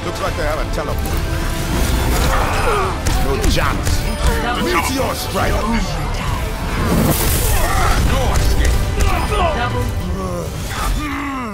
Looks like they have a teleport. No chance. Meteor strike. No escape. Double.